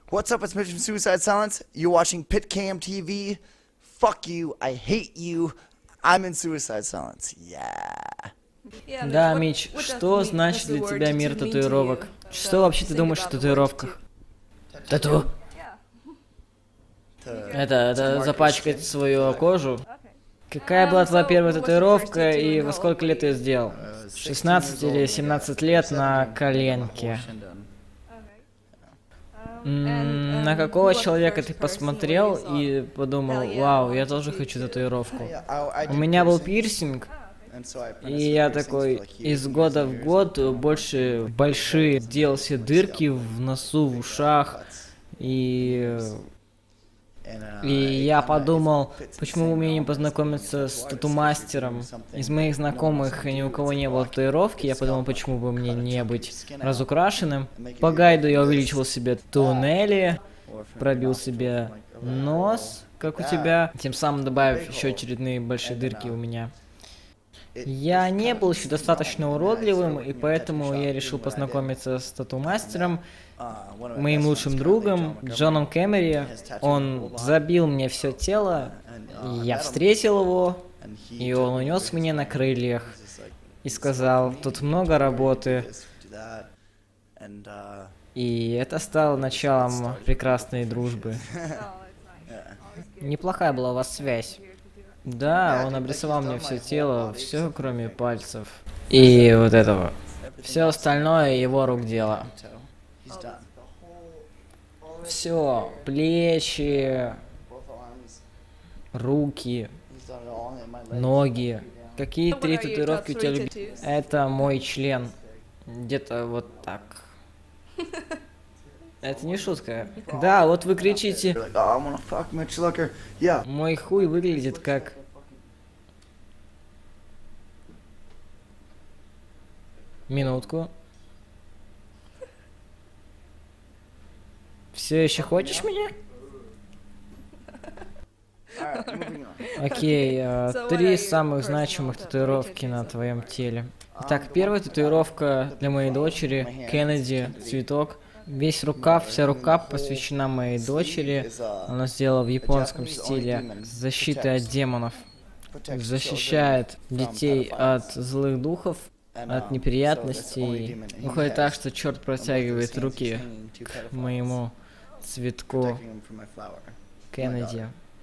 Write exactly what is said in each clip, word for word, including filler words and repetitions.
What's up, it's Mitch from Suicide Silence. You're watching PitCam T V. Fuck you, I hate you. I'm in Suicide Silence. Yeah. Да, Мич, что значит для тебя мир татуировок? Что вообще ты думаешь о татуировках? Тату? Это, это запачкать свою кожу? Какая была твоя первая татуировка и во сколько лет ты ее сделал? шестнадцать или семнадцать лет на коленке. М-м, на какого человека ты посмотрел и подумал, вау, я тоже хочу татуировку? У меня был пирсинг, и я такой из года в год больше большие делал себе дырки в носу, в ушах, и... И я подумал, почему бы мне не познакомиться с тату-мастером. Из моих знакомых ни у кого не было татуировки, я подумал, почему бы мне не быть разукрашенным. По гайду я увеличил себе туннели, пробил себе нос, как у тебя, тем самым добавив еще очередные большие дырки у меня. Я не был еще достаточно уродливым, и поэтому я решил познакомиться с тату-мастером, моим лучшим другом, Джоном Кэмери. Он забил мне все тело, я встретил его, и он унес меня на крыльях и сказал, тут много работы. И это стало началом прекрасной дружбы. Неплохая была у вас связь. Да, он обрисовал мне все тело, все кроме пальцев. И вот этого. Все остальное его рук дело. Все, плечи, руки, ноги. Какие три татуировки у тебя любимые? Это мой член. Где-то вот так. Это не шутка. Да, вот вы кричите. Мой хуй выглядит как... Минутку. Все еще хочешь меня? Окей, э, три самых значимых татуировки на твоем теле. Итак, первая татуировка для моей дочери, Кеннеди, цветок. Весь рукав, вся рука посвящена моей дочери. Она сделала в японском стиле защиты от демонов. Защищает детей от злых духов, от неприятностей. Выходит так, что черт протягивает руки к моему цветку Кеннеди.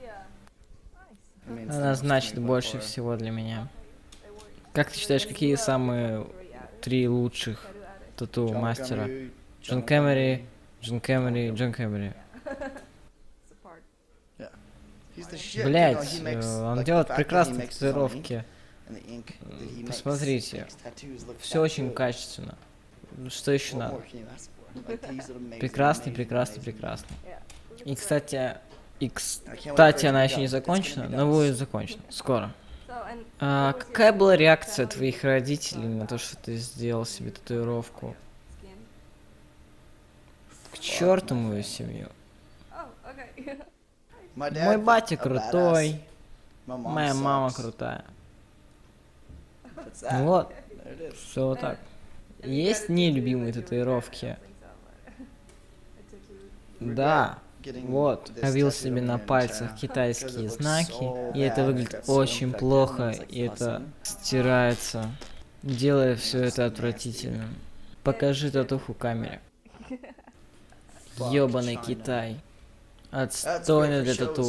Она значит больше всего для меня. Как ты считаешь, какие самые три лучших тату-мастера? Джон Кэмери, Джон Кэмери, Джон Кэмери. Блять, он делает прекрасные татуировки. Посмотрите, все очень качественно. Что еще надо? Прекрасный, прекрасный, прекрасный. И кстати, и кстати, она еще не закончена, но будет закончена скоро. А какая была реакция твоих родителей на то, что ты сделал себе татуировку? К черту мою семью. Мой батя крутой, моя мама крутая. Вот, все вот так. Есть нелюбимые татуировки? Да, вот, обвил себе на пальцах китайские знаки, и это выглядит очень плохо, и это стирается, делая все это отвратительным. Покажи татуху камере. Ёбаный Китай. Отстойно для тату.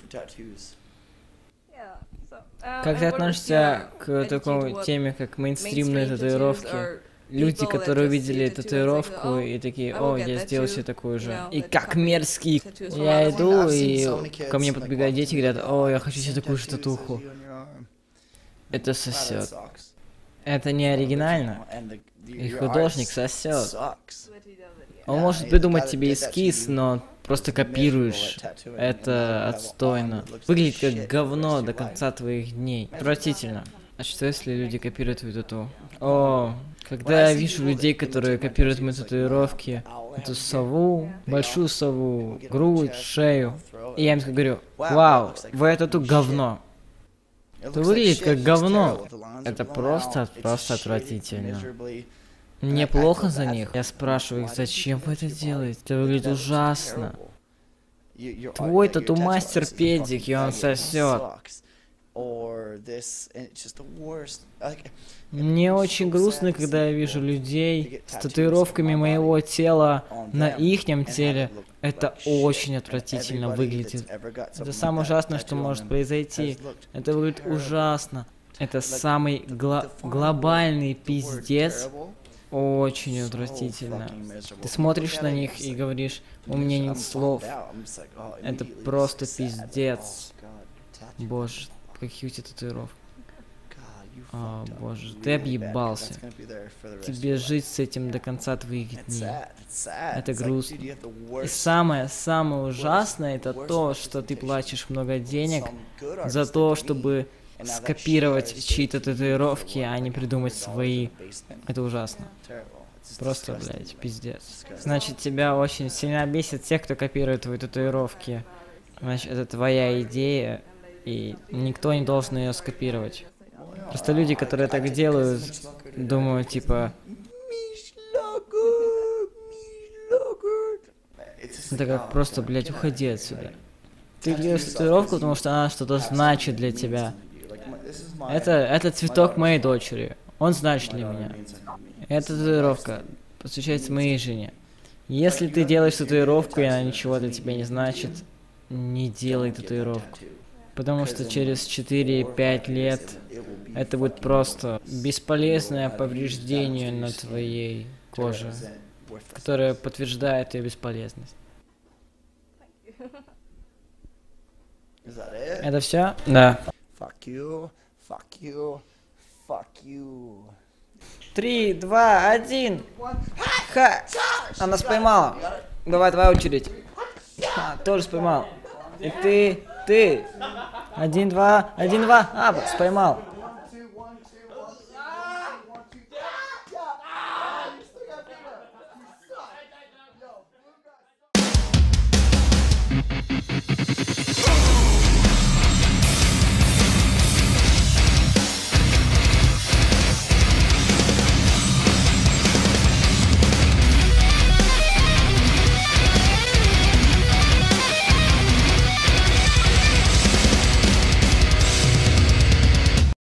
Как ты относишься к такой теме, как мейнстримные татуировки? Люди, которые увидели татуировку и такие, о, я сделал себе такую же. И как мерзкий. Я иду, и ко мне подбегают дети и говорят, о, я хочу себе такую же татуху. Это сосет. Это не оригинально. И художник сосет. Он может придумать тебе эскиз, но просто копируешь. Это отстойно. Выглядит как говно до конца твоих дней. Отвратительно. А что если люди копируют твою тату? О, когда я вижу людей, которые копируют мои татуировки, эту сову, большую сову, грудь, шею, и я им говорю, вау, вы тату говно. Это выглядит как говно. Это просто, просто отвратительно. Мне плохо за них. Я спрашиваю их, зачем вы это делаете? Это выглядит ужасно. Твой тату-мастер педик, и он сосет. Мне очень грустно, когда я вижу людей с татуировками моего тела на ихнем теле. Это очень отвратительно выглядит. Это самое ужасное, что может произойти. Это выглядит ужасно. Это самый гла глобальный пиздец. Очень отвратительно. Ты смотришь на них и говоришь, у меня нет слов. Это просто пиздец. Боже, какие у тебя татуировки. О, боже, ты объебался. Тебе жить с этим до конца твоих дней. Это грустно. И самое-самое ужасное, это то, что ты платишь много денег за то, чтобы скопировать чьи-то татуировки, а не придумать свои. Это ужасно. Просто, блядь, пиздец. Значит, тебя очень сильно бесит тех, кто копирует твои татуировки. Значит, это твоя идея, и никто не должен ее скопировать. Просто люди, которые так делают, думают, типа... Это как просто, блядь, уходи отсюда. Ты делаешь татуировку, потому что она что-то значит для тебя. Это, это цветок моей дочери. Он значит для меня. Эта татуировка посвящается моей жене. Если ты делаешь татуировку, и она ничего для тебя не значит, не делай татуировку. Потому что через четыре-пять лет это будет просто бесполезное повреждение на твоей коже, которое подтверждает ее бесполезность. Это все? Да. Fuck you, fuck you, fuck you. Три, два, один. Ха! Она споймала. Давай, твоя очередь. Ха, тоже споймал. И ты, ты. Один, два, один, два. А, споймал.